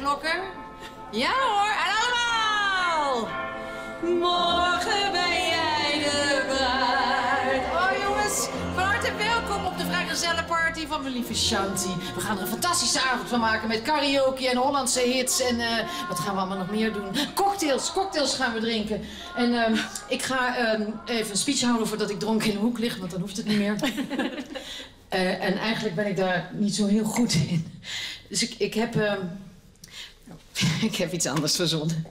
blokken? Ja hoor, en allemaal! Morgen ben jij de bruid. Oh jongens, van harte welkom op de vrijgezellenparty van mijn lieve Shanti. We gaan er een fantastische avond van maken met karaoke en Hollandse hits. En wat gaan we allemaal nog meer doen? Cocktails gaan we drinken. En ik ga even een speech houden voordat ik dronken in de hoek lig, want dan hoeft het niet meer. En eigenlijk ben ik daar niet zo heel goed in. Dus ik heb iets anders verzonnen.